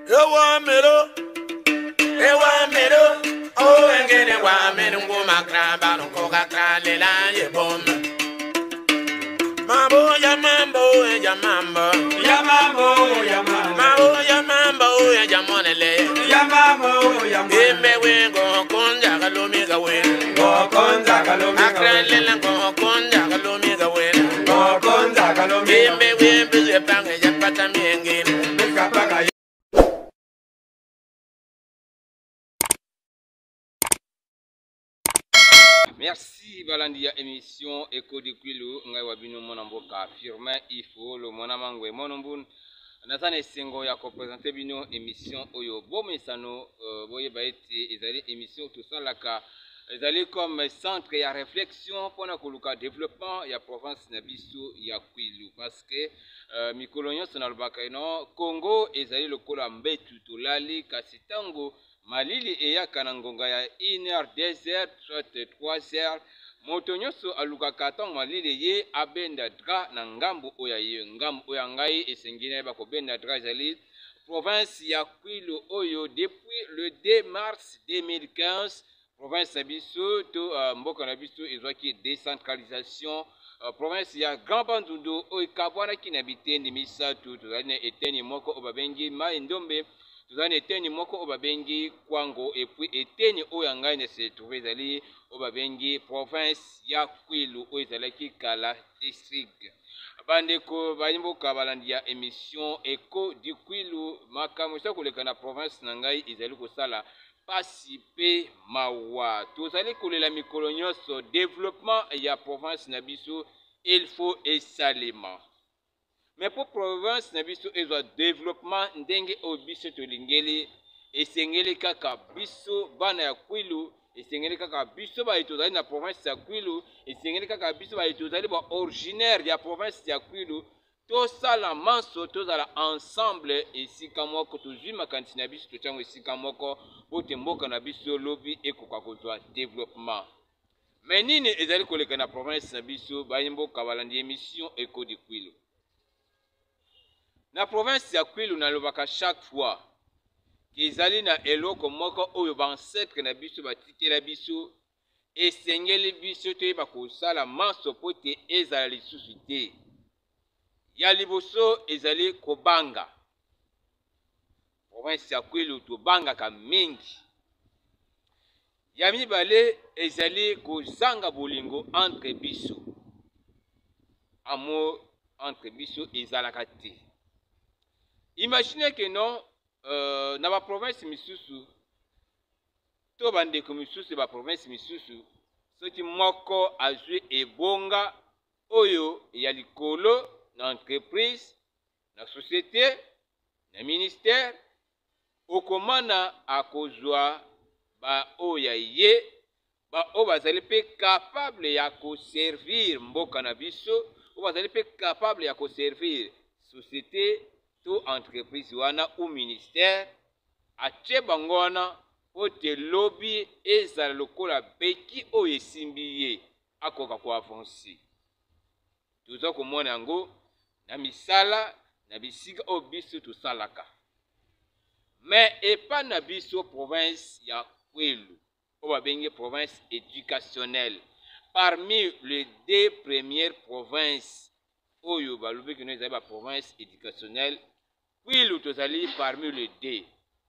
Ewa mero, oh engene wa mero makra balon koka krale la ye bom. Mambo ya mambo ya mambo ya mambo ya mambo mambo ya mambo ya monele ya mambo ya mambo embe wengo konja kalomi gawen go konja kalomi akrale la go konja kalomi gawen go konja kalomi embe wembe ze pange ya pata mienge beka. Merci Balandia émission Echo de Kwilu ngai wabino mona mboka firme ifo le mona mangwe monombun natane sengo ya ko présenter bino émission oyo bomesano boye baeti ezali émission tout ça laka ezali comme centre ya réflexion pona koluka développement ya province na biso ya Kwilu parce que mikolo nyonso na lobaka ino Congo ezali lokola mbetu tolali kasi tango malili eyaka na ngonga ya 1h 2h soit 3h moto nyonso alukaka ntango malili ye abenda dra na ngambu oyo ye ngambu oyo ngai esengeli na bakobenda dra ezali province ya Kwilu oyo depuis le 2 mars 2015 province na biso to mboka na biso ezwaki décentralisation province ya Grand Bandundu oyo ekabwanaki na biteni misato tozali na eteni moko oyo babengi Mai Ndombe tozali na eteni moko oyo babengi Kwango epuis eteni oyo ngai na se trouve ezali oyo babengi province ya Kwilu oyo ezalaki kala district. Bandeko bayimboka balandi ya émission Echo du Kwilu makambo esa koleka na province na ngai ezali kosala pasi pe mawa tozali kolela mikolo nyonso développement ya province na biso il faut esalema. Mais pour province na biso ezwa développement ndenge oyo biso tolingeli esengeli kaka biso bana ya Kwilu esengeli kaka biso baye tozali na province ya Kwilu esengeli kaka biso baye tozali ba originaire ya province ya Kwilu tosala manso tozala ensemble esika moko tozwi makanisi na biso tochango esika moko pote mboka na biso lobi ekoka kozwa développement. Mais nini ezali koleka na province na biso bayimboka balandi émission Echo du Kwilu. Na province ya Kwilu nalobaka chaque fois ezali na eloko moko oyo ba ancêtre na biso batikela biso esengeli biso toyeba kosala manso pote ezala lisusu te. Ya liboso ezali kobanga. Province ya Kwilu tobangaka mingi. Ya mibale ezali kozanga bolingo entre biso. Amour entre biso ezalaka te. Imaginez que non, dans la province misusu, to bandeko misusu ba province misusu, soki moko azwi ebonga oyo ya likolo na entreprise, na société, na ministère, okomana akozwa ba oya ye, ba o bazali pe capable ya ko servir mboka na biso, o bazali pe capable ya ko servir société to entreprise wana ou ministère atie bango wana ote lobby ezala lokola beki oyo esimbi ye akoka ko avancer. Toza komona yango na misala na bisika oyo biso tosalaka. Mais epa na biso province ya Kwilu oyo babengi province éducationnelle parmi les 2 premières provinces oyo balobi kino ezali ba province éducationnelle Kwilu tozali parmi les 2.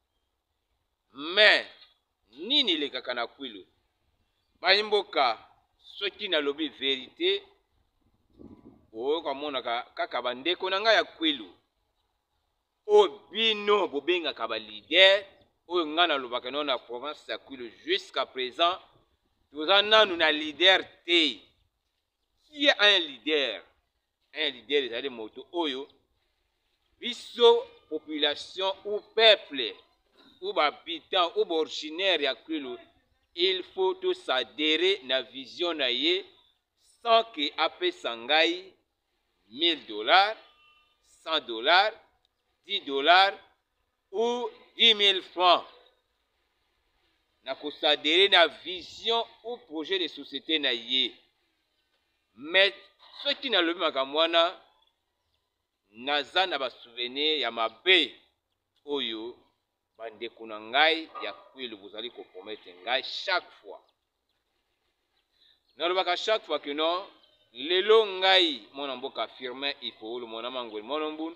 Mais nini lekaka na Kwilu bayimboka soki nalobi vérité oyo kamonaka kaka bandeko na ngai ya Kwilu oyo bino bobengaka ba leader oyo ngai nalobaka na province ya Kwilu jusqu'à présent toza nanu na leader te. Qui est un leader ezali moto oyo biso population ou peuple ou habitant ou originaire ya Kwilu il faut to s'adhérer na vision na ye sans que apesa ngai $1000, $100, $10 ou 10,000 francs na ko s'adhérer na vision ou projet de société na ye. Mais soki nalobi makambo wana naza na ba souvenir ya mabe oyo bandeko na ngai ya kwilu bozali kopromettre ngai chaque fois. Nalobaka chaque fois que non, lelo ngai mwana mboka Firmin Ifo mwana mangwe mwana mbunu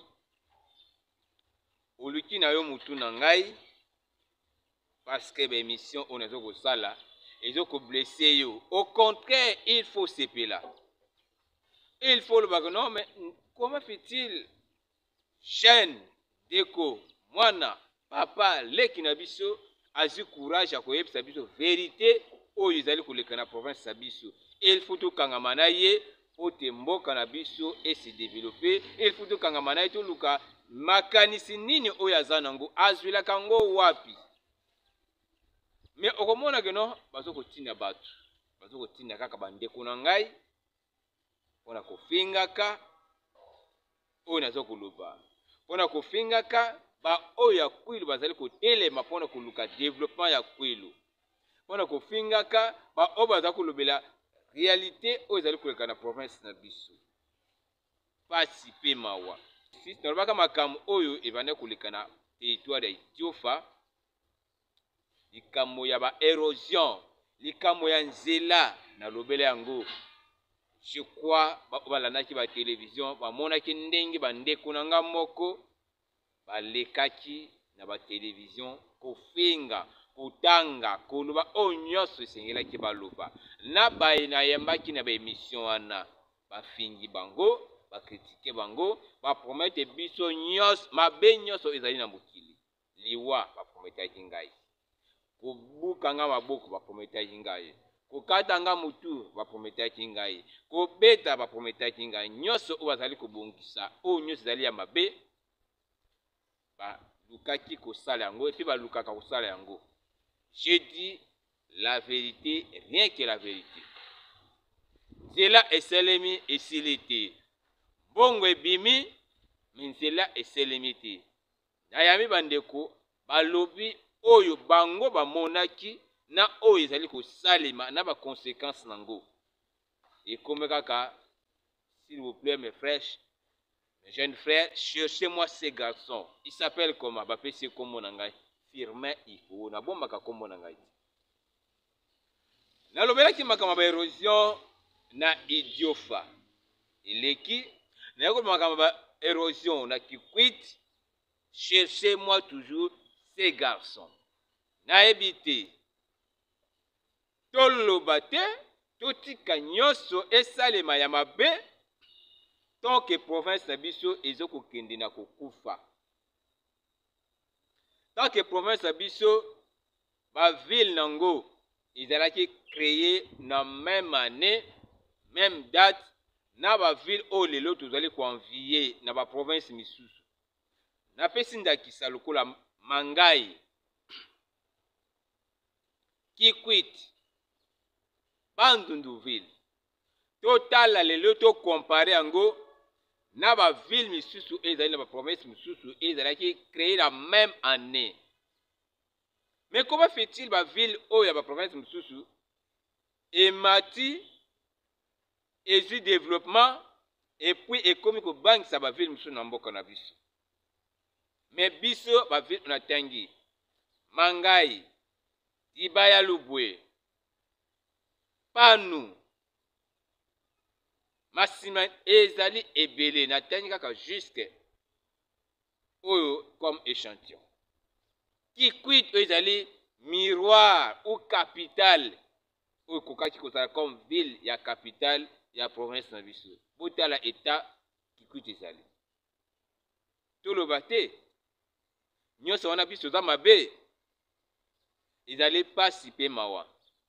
oluki na yo mutu na ngai parce que ba émission on ezo ko sala ezo ko blesser yo. Au contraire, il faut sepela. Il faut le bague. Non mais comment fait-il chaîne deko mwana papa leki na biso azu courage akoyebisa biso vérité oyo ezali koleka na province ya biso. Il faut to kangama na ye po te mboka na biso et se développer. Il faut to kangama na ye to luka makanisi nini oyo aza nango azwilaka ngo wapi. Mais okomona ke no bazo kotinda bato bazo kotinda kaka bandeko na ngai pona kofingaka oyo nazo koloba pona kofingaka ba oyo ya kwilu bazali kotelema pona koluka développement ya kwilu pona kofingaka ba oyo bazali kolobela réalité oyo ezali koleka na province na biso pasi pe mawa sisi nalobaka makambo oyo ebanda koleka na territoire ya Idiofa likambo ya ba érosion likambo ya nzela na lobele yango. Je crois balandaki ba télévision bamonaki ndenge bandeko na nga moko balekaki na ba télévision kofinga kotanga koloba oyo nyonso esengelaki baloba na baye nayembaki na ba émission wana bafingi bango bakritike bango bapromete biso nyonso mabe nyonso ezali na mokili liwa baprometaki ngai kobukanga maboko baprometaki ngai kokatanga mutu baprometaki ngai kobeta baprometaki ngai nyonso oyo bazali kobongisa oyo nyonso ezali ya mabe balukaki kosala yango epi balukaka kosala yango. J'ai dit la vérité, rien que la vérité. Nzela eselemi esili te bongo ebimi me nzela eselemi te nayami bandeko balobi oyo bango bamonaki na oyo ezali kosalema na ba conséquences nango. Et comme kaka, s'il vous plaît mes frères, mes jeunes frères, cherchez-moi ces garçons. Il s'appelle comment? Bapesi kombo na ngai Firmin Ifo na bombaka kombo na ngai. Nalobelaki makambo ba érosion na Idiofa. Eleki na yako makambo ba érosion na Kikwit. Cherchez-moi toujours ces garçons. Na ebite toloba te totika nyonso esalema ya mabe tant que province na biso ezokokende na kokufa. Tant que province na biso ba ville nango ezalaki créé na même année même date na ba ville oyo lelo tozali koenvier na ba province misusu. Napesi ndakisa lokola Mangai, Kikwit, Bandunduville. Total lelo to comparer yango na ba ville misusu ezali na ba province misusu ezalaki créé la même année. Mais comment fait-il ba ville oyo ya ba province misusu emati ezu développement et puis ekomi ko bangisa ba ville misusu na mboka na biso. Mais biso ba ville na tangi Mangai, Dibaya Lubwe, Panu, Massima ezali ebele na tangi kaka jusque oyo comme échantillon. Kikwit ezali miroir ou capitale oyo kokaki kozala comme ville ya capitale ya province na biso. Botala état Kikwit ezali. Toloba te nyonso wana biso za mabe ezali pasi pe mawa.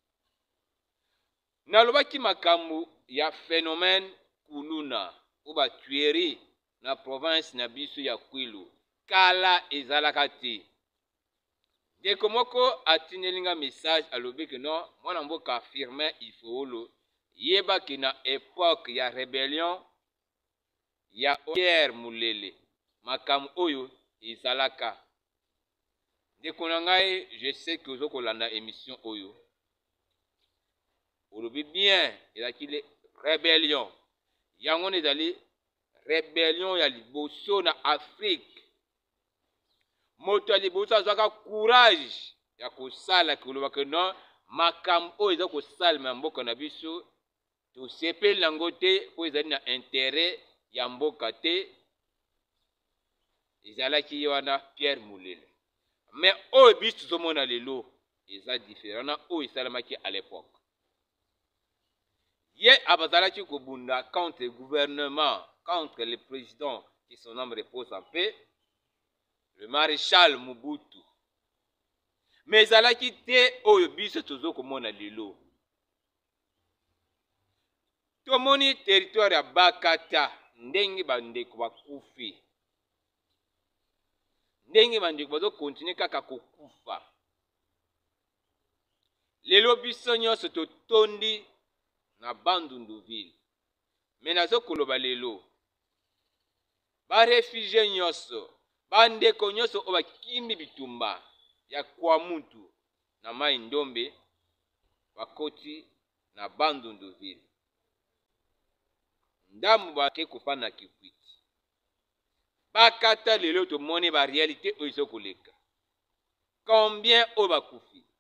Nalobaki makambo ya phénomène kuluna ou ba tuerie na province na biso ya Kwilu kala ezalaka te. Ndeko moko atinelinga message alobi ke non mwana mboka Firmin Ifo yebaki na époque ya rébellion ya Pierre Mulele makambo oyo ezalaka. Ndeko na ngai je sais que ozo kolanda émission oyo olobi bien ezalaki le rébellion yango ezali rébellion ya liboso na Afrique. moto alibusa azwaka courage ya kosala koloba ke non makambo oyo eza kosalema ya mboka na biso tosepeli nango te mpo ezali na interet ya mboka te. Ezalaki ye wana Pierre Mulele. Mais oyo biso tozomona lelo eza différent na oyo esalamaki à l'époque. Ye abazalaki kobunda contre le gouvernement, contre le président qui son âme repose en paix, le maréchal Mobutu. Mais ezalaki te oyo biso tozokomona lelo. Tomoni territoire ya Bakata ndenge bandeko bakufi, ndenge bandeko bazokontinue kaka kokufa. Lelo biso nyonso totondi na Bandunduville. Mais nazokoloba lelo barefugie nyonso, bandeko nyonso oyo bakimi bitumba ya Kwamuntu na Mai Ndombe bakoti na Bandunduville. Ndamu bake kofa na Kikwiti. Bakata lelo tomoni ba réalité oyo ezokoleka. Combien oyo bakufi?